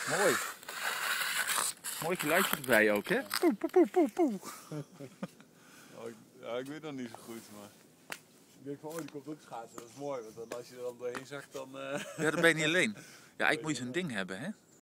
Mooi. Mooi geluidje erbij ook, hè? Poe, poe, poe, poe, poe. Ja, ik weet nog niet zo goed, maar... Ik denk van, oh, die komt ook schaatsen. Dat is mooi, want als je er dan doorheen zakt, dan... Ja, dan ben je niet alleen. Ja, ik moet zo'n ding hebben, hè?